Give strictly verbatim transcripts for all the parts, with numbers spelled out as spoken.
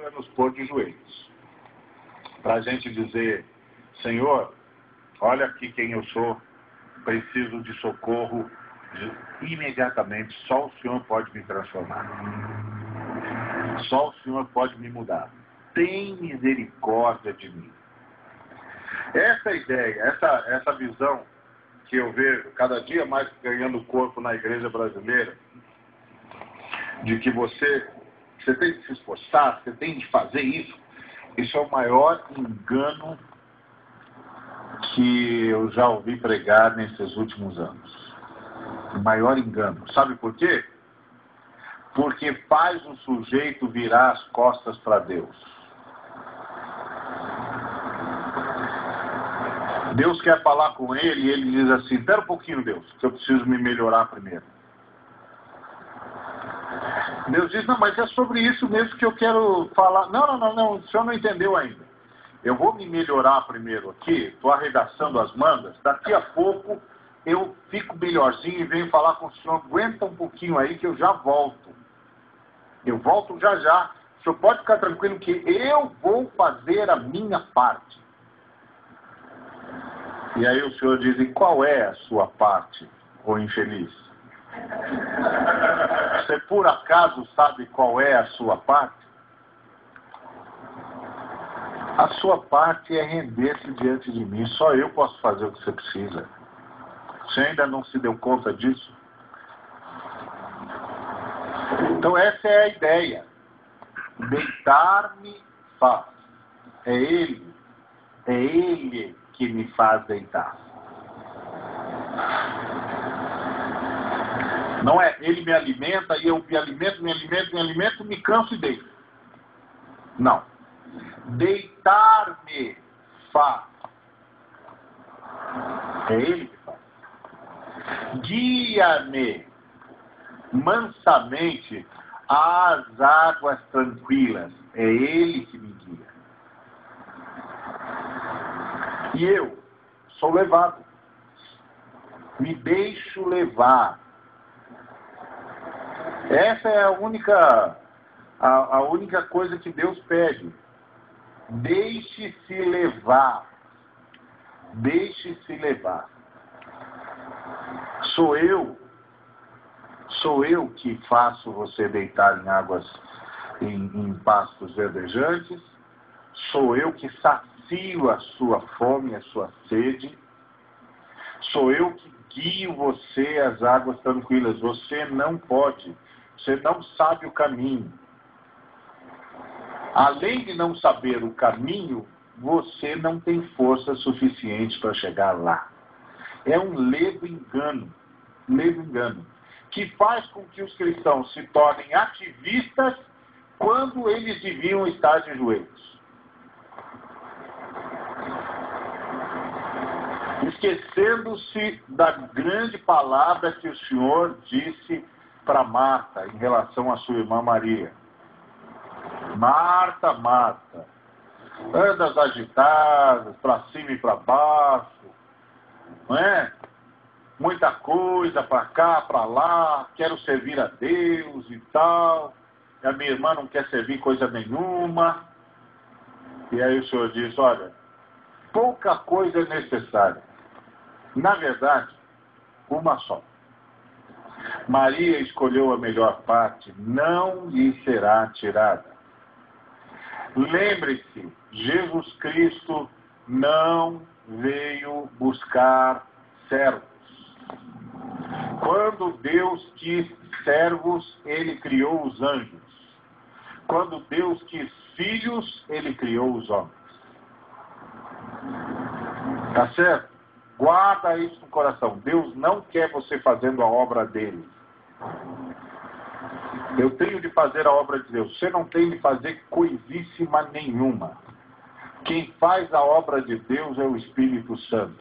para nos pôr de joelhos. Para a gente dizer, Senhor, olha aqui quem eu sou, preciso de socorro, imediatamente só o Senhor pode me transformar. Só o Senhor pode me mudar. Tem misericórdia de mim. Essa ideia, essa, essa visão que eu vejo cada dia mais ganhando corpo na igreja brasileira, de que você, você tem que se esforçar, você tem de fazer isso, isso é o maior engano que eu já ouvi pregar nesses últimos anos. O maior engano. Sabe por quê? Porque faz o sujeito virar as costas para Deus. Deus quer falar com ele e ele diz assim, espera um pouquinho, Deus, que eu preciso me melhorar primeiro. Deus diz, não, mas é sobre isso mesmo que eu quero falar. Não, não, não, não, o senhor não entendeu ainda. Eu vou me melhorar primeiro aqui, estou arregaçando as mangas, daqui a pouco eu fico melhorzinho e venho falar com o senhor, aguenta um pouquinho aí que eu já volto. Eu volto já já. O senhor pode ficar tranquilo que eu vou fazer a minha parte. E aí o senhor diz, e qual é a sua parte, ô infeliz? Você por acaso sabe qual é a sua parte? A sua parte é render-se diante de mim. Só eu posso fazer o que você precisa. Você ainda não se deu conta disso? Então essa é a ideia. Deitar-me faz. É Ele. É Ele que me faz deitar. Não é Ele me alimenta e eu me alimento, me alimento, me alimento, me canso e deito. Não. Deitar-me faz. É Ele que faz. Guia-me mansamente às águas tranquilas. É Ele que me guia. E eu sou levado. Me deixo levar. Essa é a única, a, a única coisa que Deus pede. Deixe-se levar. Deixe-se levar. Sou eu, sou eu que faço você deitar em águas, em, em pastos verdejantes. Sou eu que sacio a sua fome, a sua sede. Sou eu que guio você às águas tranquilas. Você não pode. Você não sabe o caminho. Além de não saber o caminho, você não tem força suficiente para chegar lá. É um ledo engano, um ledo engano, que faz com que os cristãos se tornem ativistas quando eles deviam estar de joelhos. Esquecendo-se da grande palavra que o Senhor disse para Marta em relação à sua irmã Maria. Marta, Marta, andas agitadas, para cima e para baixo, não é? Muita coisa para cá, para lá, quero servir a Deus e tal, e a minha irmã não quer servir coisa nenhuma. E aí o Senhor diz, olha, pouca coisa é necessária. Na verdade, uma só. Maria escolheu a melhor parte, não lhe será tirada. Lembre-se, Jesus Cristo não veio buscar servos. Quando Deus quis servos, Ele criou os anjos. Quando Deus quis filhos, Ele criou os homens. Tá certo? Guarda isso no coração. Deus não quer você fazendo a obra dele. Eu tenho de fazer a obra de Deus. Você não tem de fazer coisíssima nenhuma. Quem faz a obra de Deus é o Espírito Santo.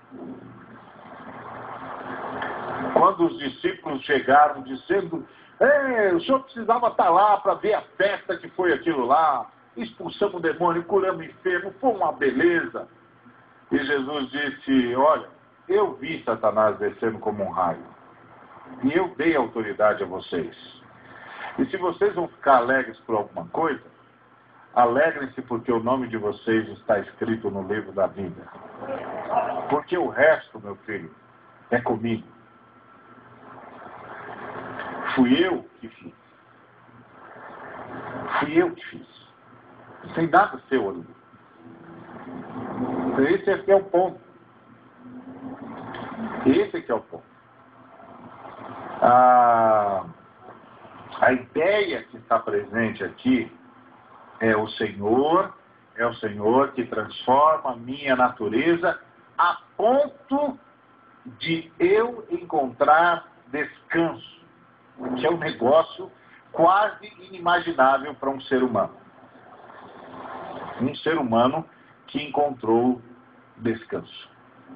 Quando os discípulos chegaram dizendo, o senhor precisava estar lá para ver a festa que foi aquilo lá, expulsamos o demônio, curamos o enfermo, foi uma beleza. E Jesus disse, olha, eu vi Satanás descendo como um raio. E eu dei autoridade a vocês. E se vocês vão ficar alegres por alguma coisa, alegrem-se porque o nome de vocês está escrito no livro da vida. Porque o resto, meu filho, é comigo. Fui eu que fiz. Fui eu que fiz. Sem nada seu ali. Esse aqui é o ponto. Esse aqui é o ponto. A, a ideia que está presente aqui é o Senhor, é o Senhor que transforma a minha natureza a ponto de eu encontrar descanso, que é um negócio quase inimaginável para um ser humano. Um ser humano que encontrou descanso.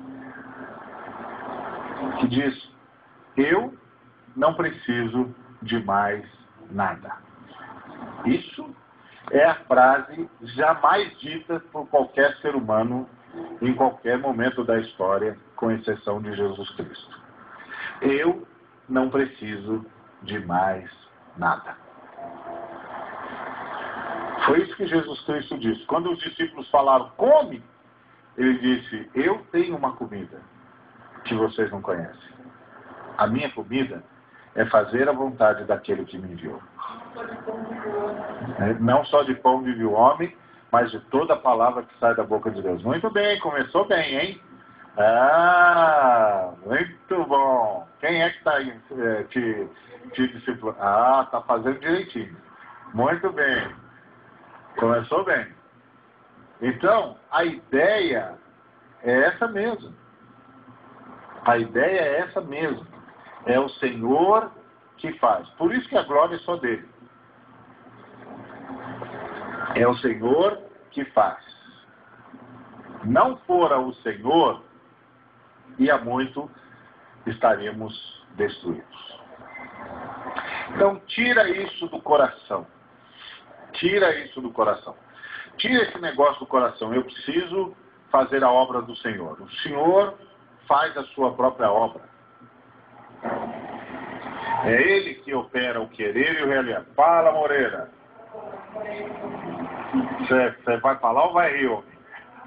Que diz, eu não preciso de mais nada. Isso é a frase jamais dita por qualquer ser humano em qualquer momento da história, com exceção de Jesus Cristo. Eu não preciso de mais nada. Foi isso que Jesus Cristo disse. Quando os discípulos falaram, come, ele disse, eu tenho uma comida que vocês não conhecem. A minha comida é fazer a vontade daquele que me enviou. Não só de pão vive o homem, mas de toda a palavra que sai da boca de Deus. Muito bem, começou bem, hein? Ah, muito bom. Quem é que está é, te, te discipulando? Ah, está fazendo direitinho. Muito bem. Começou bem. Então, a ideia é essa mesmo. A ideia é essa mesmo. É o Senhor que faz. Por isso que a glória é só dele. É o Senhor que faz. Não fora o Senhor, e há muito estaríamos destruídos. Então, tira isso do coração. Tira isso do coração. Tira esse negócio do coração. Eu preciso fazer a obra do Senhor. O Senhor faz a sua própria obra. É Ele que opera o querer e o realizar. Fala, Moreira. Você vai falar ou vai rir, homem?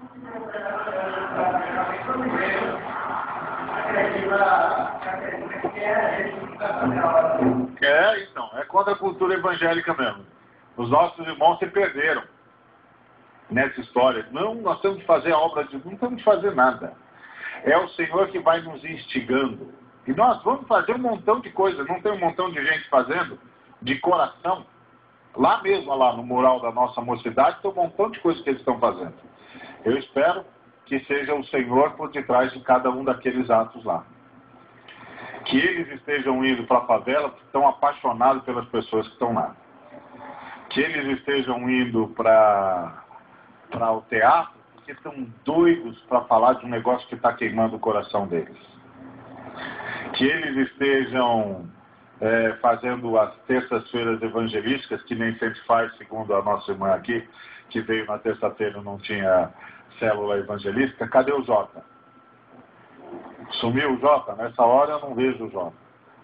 É, então, é contra a cultura evangélica mesmo. Os nossos irmãos se perderam nessa história. Não, nós temos que fazer a obra de... Não temos que fazer nada. É o Senhor que vai nos instigando. E nós vamos fazer um montão de coisas. Não tem um montão de gente fazendo de coração. Lá mesmo, lá no mural da nossa mocidade, tem um montão de coisas que eles estão fazendo. Eu espero que seja o Senhor por detrás de cada um daqueles atos lá. Que eles estejam indo para a favela porque estão apaixonados pelas pessoas que estão lá. Que eles estejam indo para para o teatro porque estão doidos para falar de um negócio que está queimando o coração deles. Que eles estejam é, fazendo as terças-feiras evangelísticas, que nem sempre faz, segundo a nossa irmã aqui, que veio na terça-feira e não tinha célula evangelística. Cadê o Jota? Sumiu o Jota? Nessa hora eu não vejo o Jota.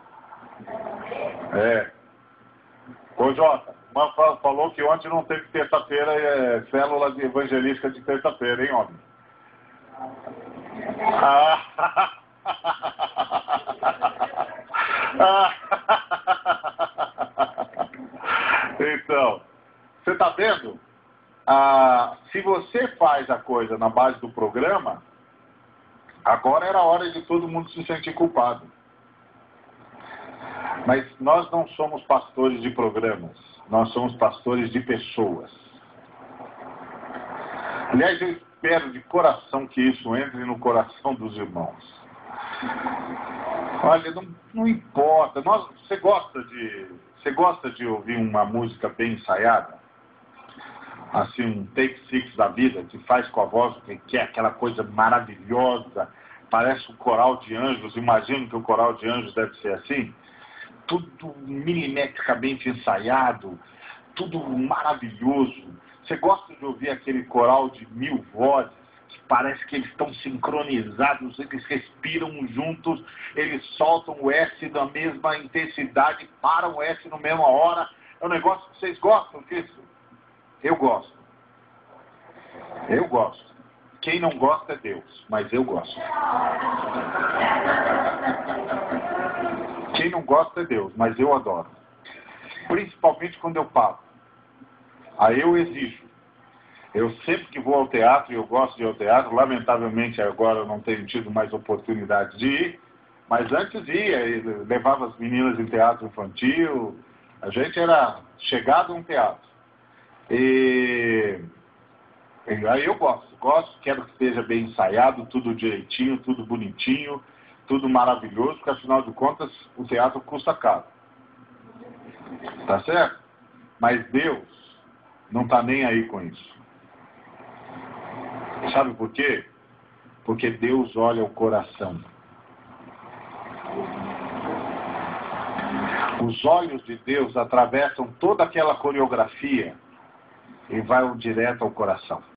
É. Ô Jota, uma falou que ontem não teve terça-feira, é, célula evangelística de terça-feira, hein, homem? Ah. Então, você está vendo? Ah, se você faz a coisa na base do programa, agora era a hora de todo mundo se sentir culpado. Mas nós não somos pastores de programas, nós somos pastores de pessoas. Aliás, eu espero de coração que isso entre no coração dos irmãos. Olha, não, não importa. Nós, você, gosta de, você gosta de ouvir uma música bem ensaiada? Assim, um take six da vida, que faz com a voz que é aquela coisa maravilhosa, parece um coral de anjos. Imagino que o coral de anjos deve ser assim. Tudo milimetricamente ensaiado, tudo maravilhoso. Você gosta de ouvir aquele coral de mil vozes, que parece que eles estão sincronizados, eles respiram juntos, eles soltam o S na mesma intensidade, param o S na mesma hora. É um negócio que vocês gostam disso? Eu gosto. Eu gosto. Quem não gosta é Deus, mas eu gosto. Quem não gosta é Deus, mas eu adoro. Principalmente quando eu pago. Aí eu exijo. Eu sempre que vou ao teatro, e eu gosto de ir ao teatro, lamentavelmente agora eu não tenho tido mais oportunidade de ir, mas antes ia, levava as meninas em teatro infantil, a gente era chegado a um teatro. E, e aí eu gosto, gosto, quero que esteja bem ensaiado, tudo direitinho, tudo bonitinho, tudo maravilhoso, porque afinal de contas o teatro custa caro. Tá certo? Mas Deus não está nem aí com isso. Sabe por quê? Porque Deus olha o coração. Os olhos de Deus atravessam toda aquela coreografia e vão direto ao coração.